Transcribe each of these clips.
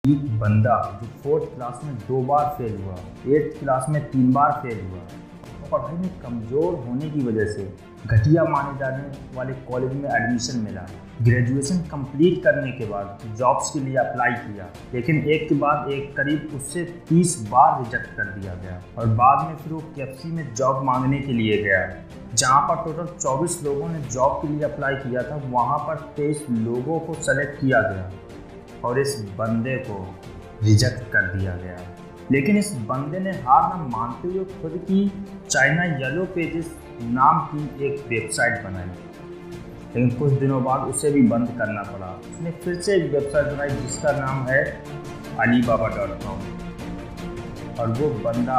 एक बंदा जो 4th क्लास में 2 बार फेल हुआ, 8th क्लास में 3 बार फेल हुआ, पढ़ाई में कमज़ोर होने की वजह से घटिया माने जाने वाले कॉलेज में एडमिशन मिला। ग्रेजुएशन कंप्लीट करने के बाद जॉब्स के लिए अप्लाई किया, लेकिन एक के बाद एक करीब उससे 30 बार रिजेक्ट कर दिया गया और बाद में फिर वो KFC में जॉब मांगने के लिए गया, जहाँ पर टोटल 24 लोगों ने जॉब के लिए अप्लाई किया था। वहाँ पर 23 लोगों को सेलेक्ट किया गया और इस बंदे को रिजेक्ट कर दिया गया। लेकिन इस बंदे ने हार न मानते हुए खुद की चाइना येलो पेजेस नाम की एक वेबसाइट बनाई, लेकिन कुछ दिनों बाद उसे भी बंद करना पड़ा। उसने फिर से एक वेबसाइट बनाई जिसका नाम है alibaba.com और वो बंदा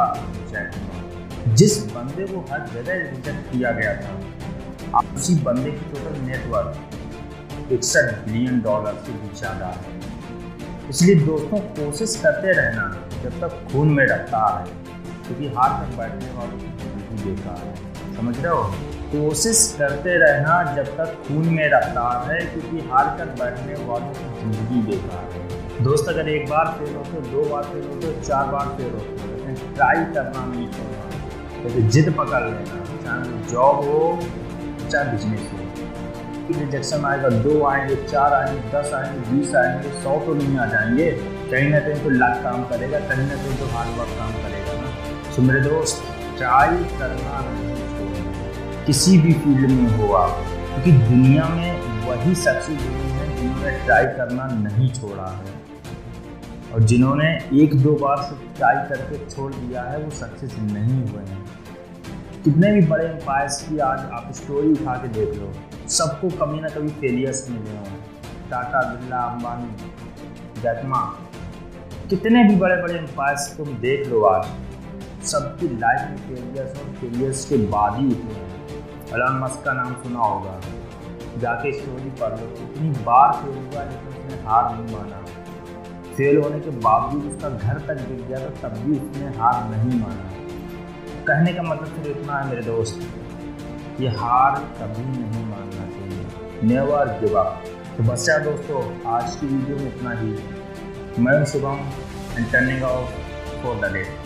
जिस बंदे को हर जगह रिजेक्ट किया गया था, उसी बंदे की टोटल नेटवर्थ $61 बिलियन से भी ज़्यादा है। इसलिए दोस्तों, कोशिश करते रहना जब तक खून में रफ्तार है, क्योंकि हार कर बैठने वालों की जिंदगी बेकार है। समझ रहे हो? कोशिश करते रहना जब तक खून में रफ्तार है, क्योंकि हार कर बैठने वालों की जिंदगी बेकार है। दोस्त, अगर एक बार फेल होते, 2 बार फेल होते, 4 बार फेल होते, लेकिन ट्राई करना नहीं छोड़ना, क्योंकि जिद पकड़ लेना, चाहे जॉब हो चाहे बिजनेस हो। रिजेक्शन आएगा, 2 आएंगे, 4 आएंगे, 10 आएंगे, 20 आएंगे, 100 तो नहीं आ जाएंगे। कहीं ना कहीं तो लक काम करेगा, कहीं ना कहीं तो हार्ड वर्क काम करेगा ना। तो मेरे दोस्त, ट्राई करना नहीं छोड़ना, किसी भी फील्ड में हो आप, क्योंकि दुनिया में वही सक्सेस हुए हैं जिन्होंने ट्राई करना नहीं छोड़ा है, और जिन्होंने 1-2 बार से ट्राई करके छोड़ दिया है वो सक्सेस नहीं हुए हैं। कितने भी बड़े एम्पायर्स की आज आप स्टोरी उठा के देख लो, सबको कभी ना कभी फेलियर्स मिले हों। टाटा, बिरला, अंबानी, जैक मा, कितने भी बड़े बड़े एम्पायर्स तुम देख लो, आज सबकी लाइफ में फेलियर्स और फेलियर्स के बाद ही उठे हैं। एलन मस्क का नाम सुना होगा, जाके स्टोरी पढ़ लो, इतनी बार फेल हुआ लेकिन उसने हार नहीं माना। फेल होने के बावजूद उसका घर तक गिर गया तो तब भी उसने हार नहीं माना। कहने का मतलब सिर्फ इतना है मेरे दोस्त, ये हार कभी नहीं मानना चाहिए। Never give up. तो बस यार दोस्तों, आज की वीडियो में इतना ही। मैं Shubham and turning off for the day.